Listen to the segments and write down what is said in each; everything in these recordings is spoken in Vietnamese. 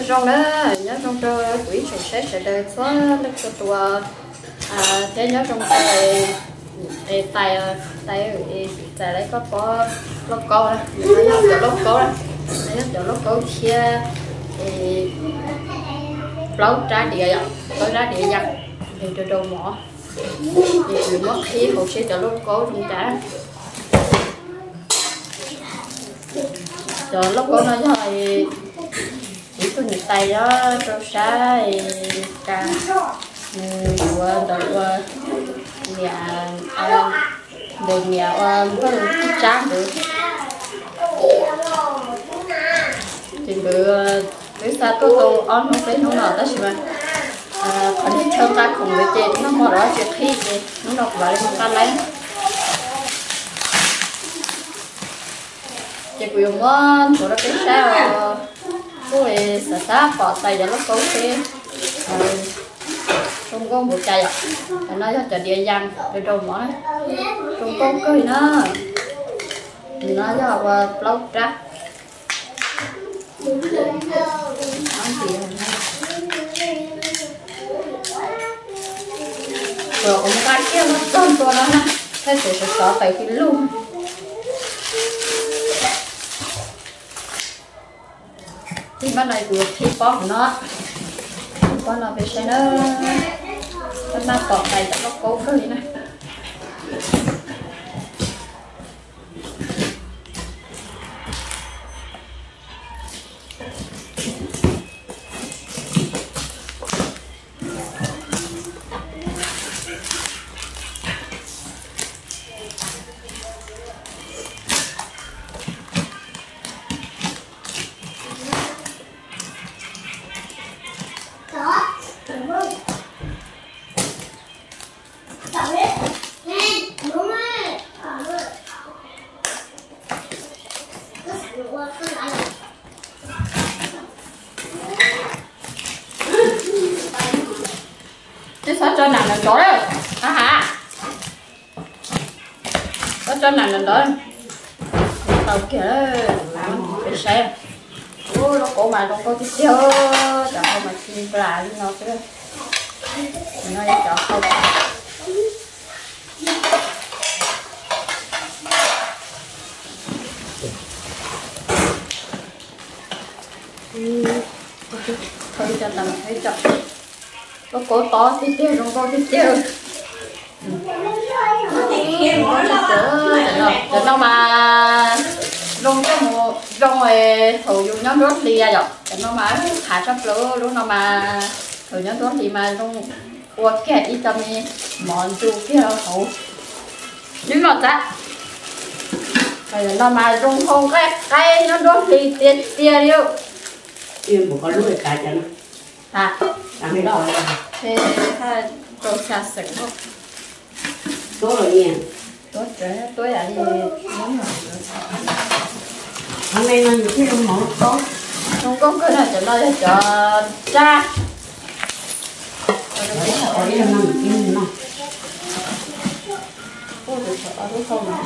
trong đó nhớ trong cho quỷ sẽ đời xóa đất cho tua thế nhớ trong tay tay đấy có lốc câu đó nó nhớ lốc câu đó nó nhớ lốc câu chia lâu ra địa dặn thì cho đồ mỏ thì mất khí hậu sẽ cho lốc câu trong trả cho lốc câu nó rồi chỉ có những tay đó rau xá cà đậu nhà đồ nhà có được tráng được thì được cái sao tôi không on không phải không nào đó chứ mà còn đi chơi ta cùng với chị nó mở đó chuyện khi chị nó đọc lại một cái lấy chị quyền ngon của nó cái sao tôi xả bỏ tay cho nó cố thế không có một chai ạ nó cho địa dăng để trồng mỏ không có cười nó cho lâu ra rồi có một cái kia nó tròn to đó nè thế sẽ có phải cái luôn thì bắt này của thì bó của nó con là phải xem nó bắt bỏ tay cho nó cố cười này sao cho nàng lần đó đấy hả sao cho nàng lần đó tàu kia để xem nó cổ mà không có cái tiêu chẳng không mà chim là đi nó chứ nó chọn không thôi cho tầm thấy chọn nó cổ to tí tiêu không có tí tiêu để nó mà rong cái mùa rong rồi thầu dùng nhóm rốt đi ra rồi để nó mà thả sắp lửa lúc nào mà thầu nhóm rốt thì mà rong qua cái ít tâm đi mòn chu cái hậu nhưng mà ta rồi nó mà rong không cái nhóm rốt thì tiền tiền điêu tiền một con lúa cả chân à làm cái đó thế ha tôi xa sừng không tốt rồi nha tốt rồi tôi là gì muốn rồi hôm nay nó những cái đông mỏ tốt không có cái nào cho nó cho cha ở đây là nằm im nó ôi tôi sợ tôi không mà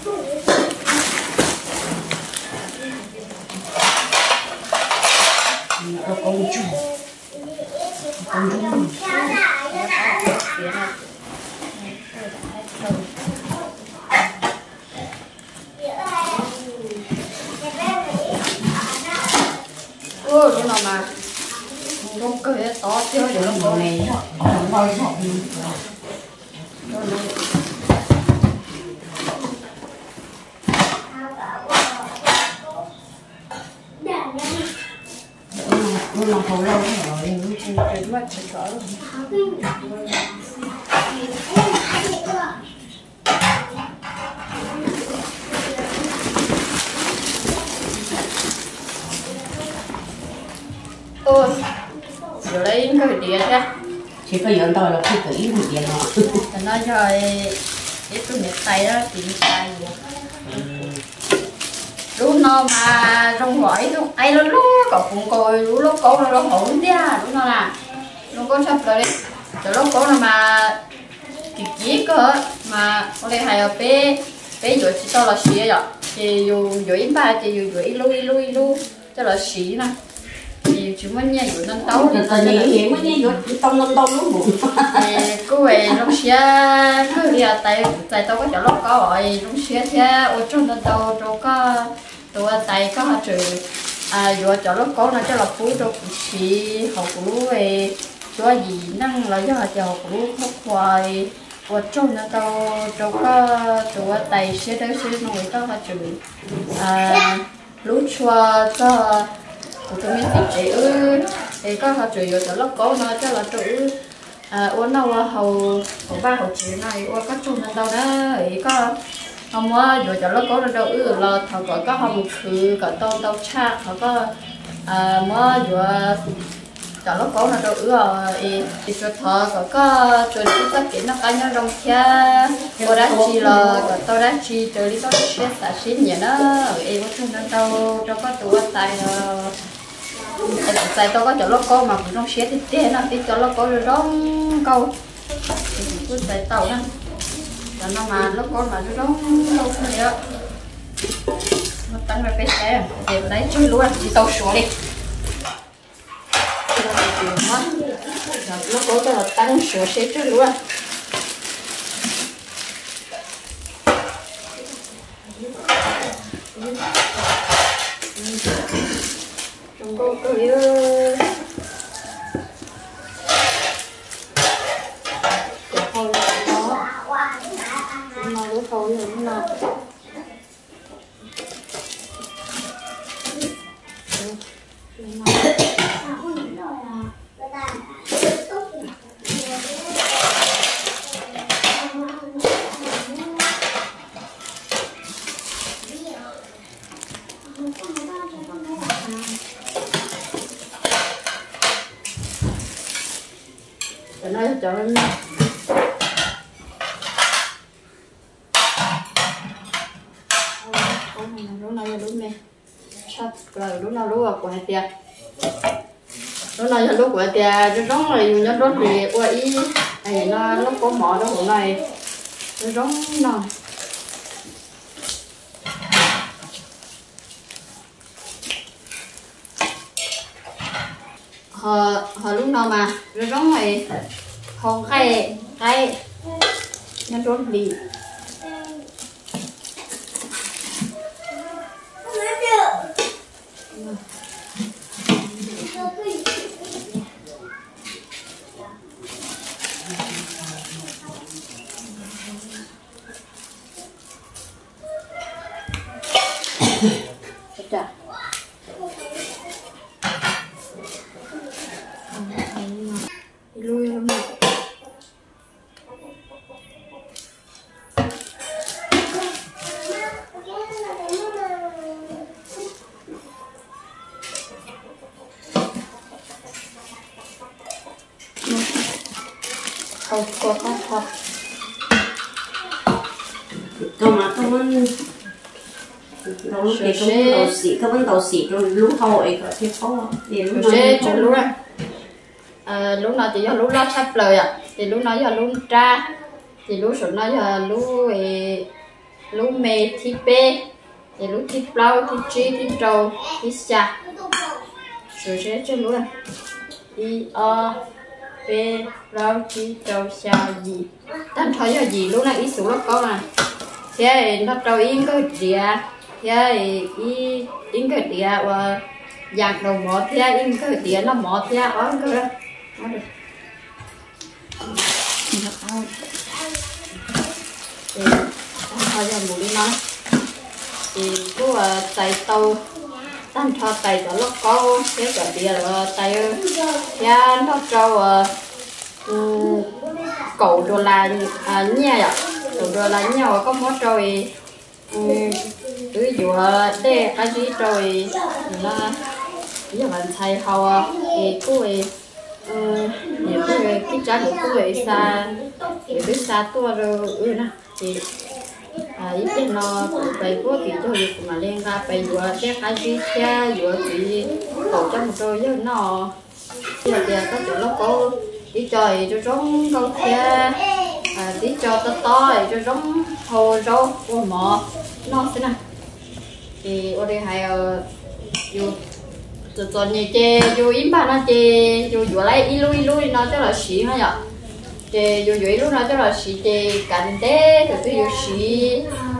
nó con chú ôi lúc nào mà không có cái to chơi được con này không bao giờ nó không lâu rồi chuyện mà chỉ có ôi giờ lấy cái điện ra chỉ có dẫn tôi là cái kỹ một điện nó nó rồi cái tôi nhặt tay đó tìm tay lúc nó mà trong hỏi lúc ai nó lúc cậu cũng coi lúc cổ nó hổn đi à lúc nó là lúc có sắp rồi đi rồi lúc cổ nó mà kịp giết cơ mà ở đây hay ở bé rồi chỉ cho là xí rồi chị dù dưới ba chị dù dưới lui cho là xí nè thì chúng mình nhảy vô nâng tấu thì tao nhảy mới nhảy vô tông luôn bụng cô ấy lúc xưa cứ đi tại tao có chỗ lúc có rồi lúc xưa thế ở trong nâng tấu chỗ có tụi tại có họ trừ vô chỗ lúc có nó cho là phú đâu chỉ học lú về chỗ gì năng là do cho học lú khóc hoài ở trong nâng tấu chỗ có tụi tại xưa đó xưa nó có họ trừ lú chua cho tụi mình thì thì có họ chửi cho lớp cố nó cho là chữ uống đâu hầu ba hầu chữ này uống các chung đâu đó thì có không có rồi cho lớp cố nó đâu là thằng gọi có hồng khử có tao cha họ có mới vừa cho lớp cố nó đâu thì cho thọ có chơi chút tất cả nó cá nhân trong kia tôi đã chi là tôi đã chi từ đi tôi sẽ xả xin vậy đó em có chung đâu cho có tụi tài tại tôi có chỗ lót câu mà cũng không xé thì thế nào thì chỗ lót câu rồi rong câu thì cứ tại tàu đó cho nó mà lót câu mà nó rong câu thôi đó nó tăng ra cái xe để lấy chui luôn đi tàu xuống đi lót câu cho là tăng sửa xe chui luôn cô cười ơi thôi đó nó lúc thôi rồi nó nó cho nó lúc nào lúc này sắp rồi lúc nào lúc của hai tia lúc nào lúc của tia nó giống là nó giống thì qua ý này nó lúc có mỏ đó hôm nay nó giống nào họ lúc nào mà nó giống này không cái nó giống gì lui lắm rồi. Không có thôi. Cơ mà các bạn các bạn đầu xỉ rồi lúc hồi có thể có để lúc lúc nào thì do lúc nó sắp lời thì lúc nào do lúc tra thì lúc số nó do lúc mê thì bê thì lúc thì bao thì chi thì trâu thì xa rồi sẽ cho lúc đi b bao chi trâu xa gì tan thôi là gì lúc này ít số nó có mà thế nó trâu yên cái gì thế yên cái gì và dạng đầu mỏ thế yên cái gì nó mỏ thế ở cái đó nó được thì thôi giờ một đi nói thì cứ tay tàu tan cho tay cho nó có cái cái gì là tay thế nó trâu cậu đồ là nhẹ vậy cậu đồ là nhẹ có món rồi ví dụ để cái gì rồi nó giờ mình thay hậu thì cứ nếu cái trái của cô xa để biết xa tua rồi nè thì ít tiền nó phải có thì cho việc mà lên ra phải vừa cái gì xe vừa thì cầu cho một đôi chứ nó giờ thì có chỗ nó có đi chơi cho giống câu xe đi cho to cho giống hồ rau của mỏ nó thế này thì ở đây hay dù cho như chơi vô im ba nó chơi vô lấy ít lui nó cho là xí nó nhở chơi vô ít lui nó cho là xí chơi cắn té rồi tôi vô xí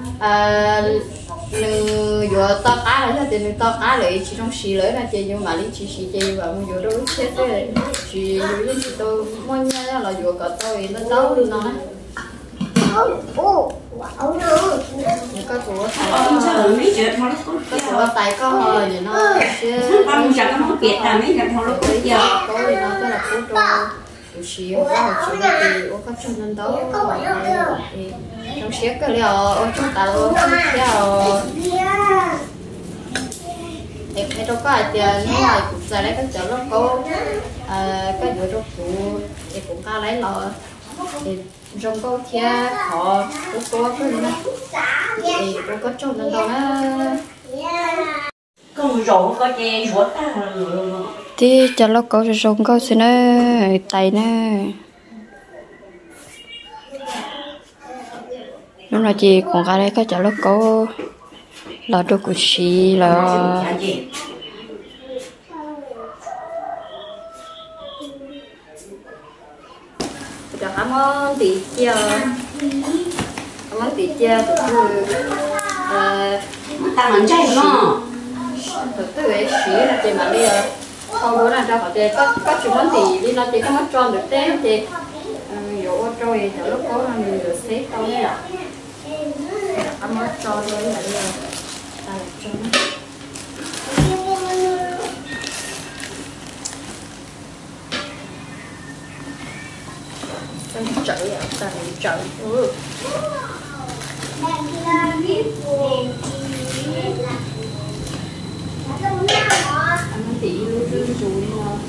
nương vô to cá là thì nương to cá lại chỉ trong xí lấy là chơi vô mà đi chỉ chơi và mua vô đâu chết đấy chỉ vô lên chỉ tôi mua nha là vô cả tôi nó đâu đi nó có chỗ tay có hơi thì nó không sợ cái món Việt là mấy lần thôi lúc bây giờ có thì nó rất là phú trô chủ xíu có một chút thì có chút nên đấu thì trong xíu cái liệu ở chúng ta luôn theo thì cái đâu có ai tiền nhưng mà cũng sẽ lấy cái chỗ nó có cái chỗ đó cũng thì cũng có lấy lọ thì trong câu thia họ cũng có cái nữa thì cũng có chút nên đâu á con rổ có che ruột ta thì cho nó có rong có xin nó tay nè lúc nào chị còn cái đấy có cho nó có là đồ của chị là cho cảm ơn tỷ chia cảm ơn tỷ chia ta vẫn chạy mà từ cái xí là chị mà đi không có là cho họ chị có chuyện món gì đi nó chị có mất tròn được thế chị dụ trôi cho lúc có là người được xếp tao đấy ạ có mất tròn đấy là đi ta là tròn chạy ạ ta là chạy anh tí luôn rưỡi rồi mà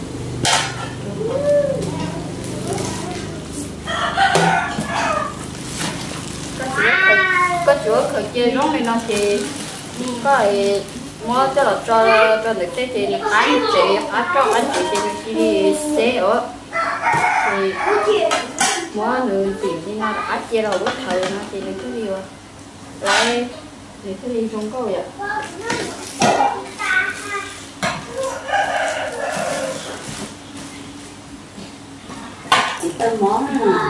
có chỗ khởi chơi rong này nó thì có ai mua cho là cho được cái thì anh chị cho anh chị thì đi xe ở thì mua người tiền đi nó đã chia đầu bất thời nó thì nó cứ đi rồi lại thì cứ đi trong câu vậy tên món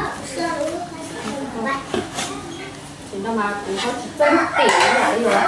thì nó mà cũng có chân tiền lại rồi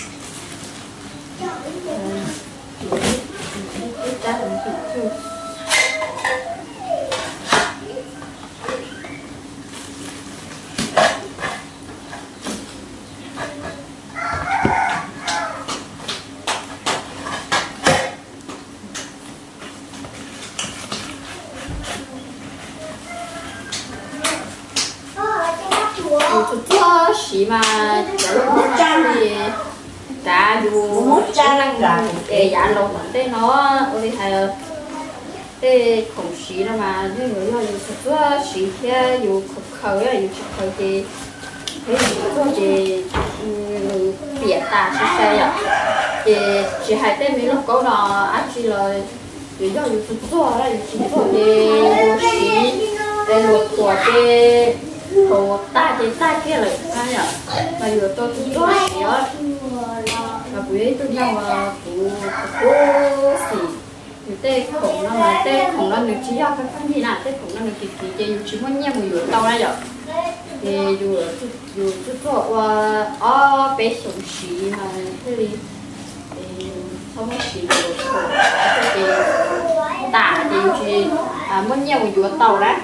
cho xí mà lúc thì cả dù để giá lồng thế nó ơi hay thế không xí đâu mà thế người nó dù cho xí thế dù khởi là dù khởi thì thế thì biệt ta sẽ say à thì chỉ hai tên mình lúc có nó áp chỉ là vì do dù cho là dù chỉ cho thì xí để luộc của cái hồ ta kia là ai nhở mà vừa tôi cũng có xí á mà quý tôi nhau mà cũng xí thì tê khổng nó mà tê khổng nó được chỉ do cái gì nào tê khổng nó được kịp thì dù chỉ muốn nhau một vừa tao ra rồi thì dù tôi có bé sống xí mà thế thì không có xí được thì tả thì chỉ muốn nhau một vừa tao đó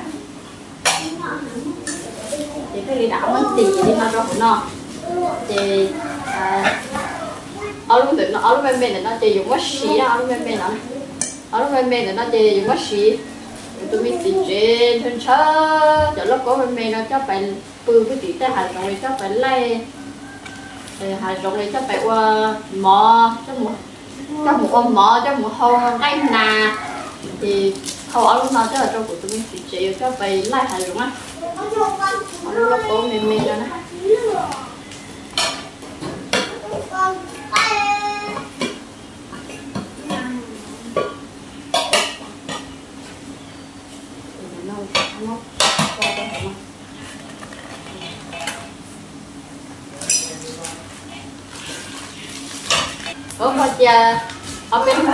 thì cái đi đảo mình tỉ đi mà cho nó thì ở lúc nó ở lúc bên bên nó chỉ dùng mất xí đó ở lúc bên bên nó ở lúc bên bên nó chỉ dùng mất xí tụi mình tỉ trên thân车cho lúc có bên bên nó cho phải bự cái tỉ tới hạt giống này cho phải lay hạt giống này cho phải qua mò cho một con mò cho một hông cái nà thì hầu ở lúc nào cho là trong của tụi mình tỉ chế cho phải lay hạt giống á lúc đó có mềm rồi nè ở ở bên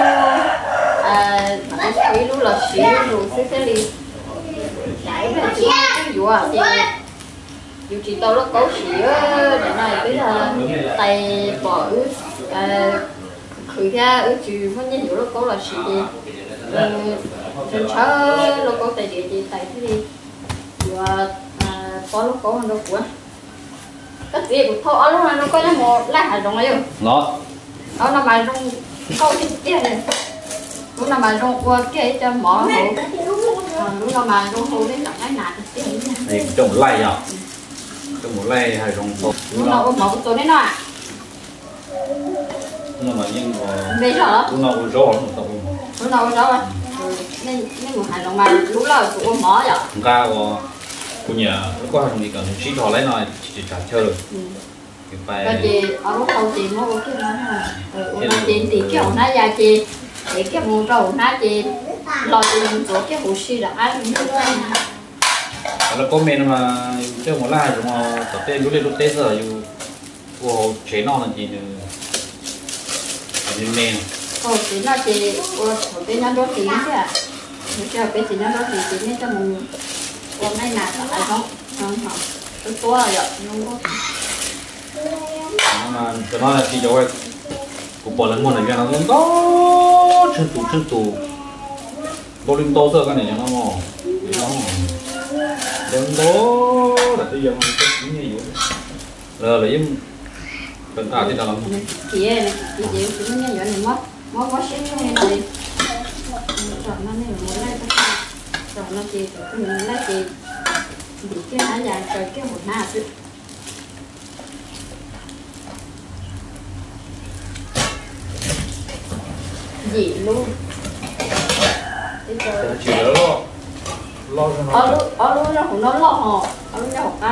cái lúc là xí lúc sẽ đi giải về chỉ cái vụ à thì dù chỉ tao nó có xí để này cái là tay bỏ khử ra ở chỉ vẫn nhân vụ nó có là xí thì trên车nó có tay địa thì tay thế đi và có nó có nó của cái gì của thọ lúc này nó có một lá hạt rồng ấy nó nó mà rong câu cái kia này lúc nào mà rong qua cái cho mỏ hổ lúc nào mà rong hổ đến cái nạt cái này trồng lay à trồng một lay hay trồng to lúc nào cũng mỏตัวน้อย nó mà nhưng bây giờ lúc nào cũng rõ lúc nào cũng rõ nên một hàng rong mà lúc nào cũng mỏ vậy ga của nhà nó có hàng gì cần chỉ thò lấy này chỉ trả chơi được cái chị ở lúc đầu chị mua cái nó chị thì cái hộp ná ra chị để cái mua rau ná chị lo chị làm chỗ cái hộp xì là ai cũng thích nó có men mà chơi một lai rồi mà tập tên lúc tết giờ dù của chế non là gì nữa men chị nó chị hộp tên nó đốt tiền chứ à cái hộp tên nó đốt tiền chị nên cho mình hôm nay nạt lại không tôi tua rồi không có mà cho nó là khi rồi cũng bỏ lần một này cho nó cũng có chân tủ bố linh to sơ cái này cho nó mò nó đừng đó là bây giờ mình có những gì vậy lấy phần thả thì là kia này chị cũng như vậy này mất xíu như này chọn nó này muốn lấy chọn nó chị mình lấy chị bị cái hả dài trời cái một na chứ gì luôn chỉ lo cho nó ở lúc nó cũng nó lo hò ở lúc nó học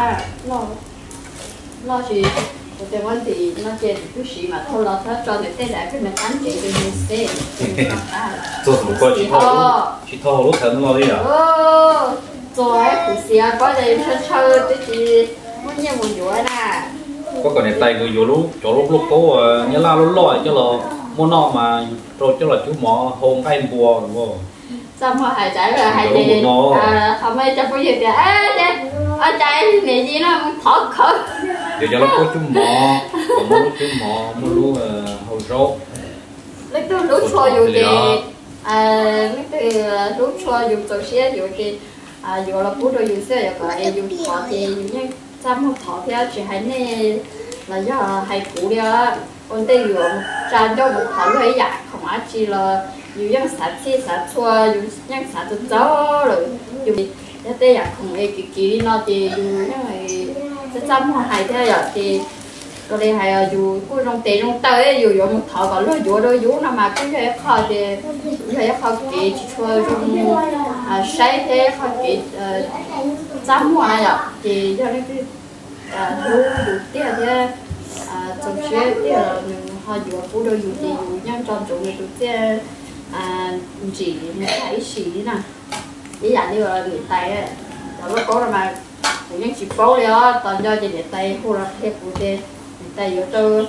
lo gì một cái vấn thì nó chơi chút xí mà thôi lo hết cho người ta đã cái mình ăn chị thì mình sẽ 做什么过去套路才能老的呀做还不是啊把人车就是我也没有啦 có cái này tay người vô lúc chỗ lúc có nhớ la lúc lòi cho là muốn nọ mà rồi cho là chú mỏ hôn cái bùa đúng không xong rồi hai trái rồi hai chị không ai cho có gì kìa ở trái này gì nó thọ khởi giờ cho nó có chú mỏ còn muốn chú mỏ muốn lúc hồi rau lấy tôi lúc xua dù thì lấy tôi lúc xua dù tôi sẽ dù thì dù là bút rồi dù sẽ dù thọ thì dù như xong một thọ thì chỉ hay này là do hay cũ đi á còn đây dù tràn cho một thọ rồi dạ không ai chỉ là dù những sản chua dù những sản xuất gió rồi dù cái đây là không ai kỳ nó thì dù những này sẽ xong một hay thế rồi thì rồi đây hay dù cô trong tiền trong tới dù một thọ còn lúc dù đôi dù nào mà cái cái kho thì cái kho kỳ chỉ chua trong say thế kho kỳ xong một này rồi thì cho nên cái đủ tiền thì trong xe thì họ dù phụ đôi dù thì dù nhân trong chỗ người đủ tiền chỉ một cái xí nè ý là như là người tay ấy đó có là mà cũng những chỉ bao liền toàn do chỉ để tay khu là hết cụ tiền người tay vô cho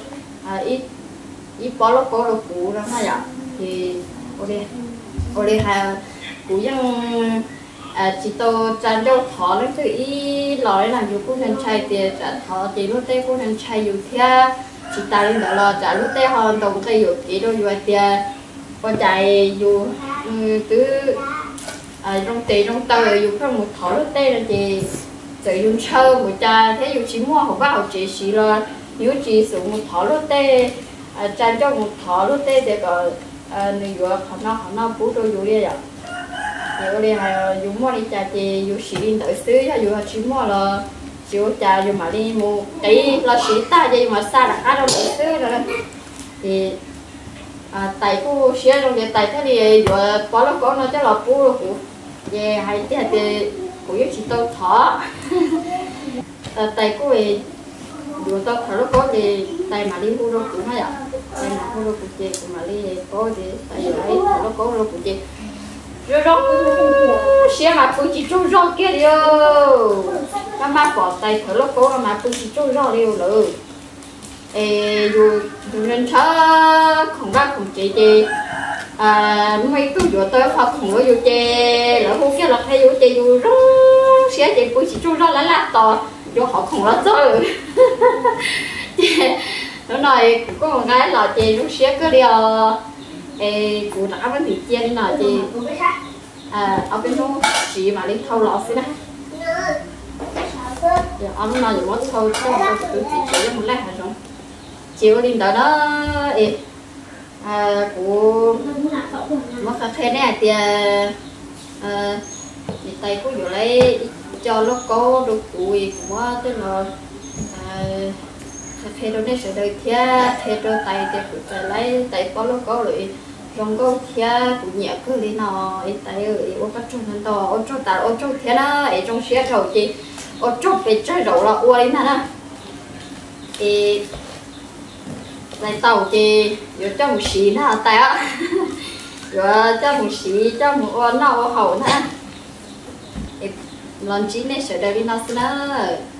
ít bao lúc có được cụ đó hay ạ thì ở đây hay cụ những chỉ tôi chăn cho thọ lên từ ý nói là dù cô nên chạy tiền trả thọ thì lúc tây cô nên chạy dù theo chỉ ta lên đó là trả lúc tây họ đồng tây dù tí đâu dù tiền con chạy dù cứ trong tiền trong tờ dù không một thọ lúc tây là thì sử dụng sơ một cha thế dù chỉ mua không bao chỉ xí là nếu chỉ sử một thọ lúc tây chăn cho một thọ lúc tây thì có nếu họ nó bút đôi dù đi ạ giờ đây là dùng mua đi trà thì dùng xí đi tới xứ cho dùng chỉ mua là chịu trà dùng mà đi mua cái là xí ta vậy mà xa là khá đâu tới xứ rồi thì tại cô xí trong cái tại cái gì vừa có lúc có nó chắc là cô rồi về hay thì cô giúp chị tôi thỏ tại cô ấy vừa tôi thỏ lúc có thì tại mà đi mua đâu cũng hay ạ tại mà mua đâu cũng chị cũng mà đi có thì tại giờ ấy thỏ lúc có đâu cũng chị rồi xe mà cũng chỉ trông rau kia đi các má bỏ tay thở lúc cố mà cũng chỉ trông rau đi rồi dù nên chớ không ra không chỉ thì mấy tôi vừa tới học không có vô chơi là hôm kia là hay vô chơi vô rất xé chơi cũng chỉ chung rất là to vô học không là chơi nó nói có một cái là chơi lúc xé cái điều cụ đã vẫn bị chia đi nào chị ở bên đó chị mà đi thâu lọ xí đấy giờ ông nói gì mất thâu cho tôi chỉ cho một lát hả rồi chiều đi tới đó của mất cà phê này thì tay của vừa lấy cho nó có đồ cùi của tức là cà phê đó này sẽ đợi theo cho tay thì cũng phải lấy tay có nó có rồi trong có theo cũng nhẹ cứ đi nào tay ở ô các trong thân to ô trong ta ô trong thế đó ở trong xe rồi chị ô trong về chơi rượu là uo đi nè thì lại tàu chị rồi cho một xí nữa tay á rồi cho một xí cho một ô nào hậu nè lần chín này sẽ đợi đi nào nữa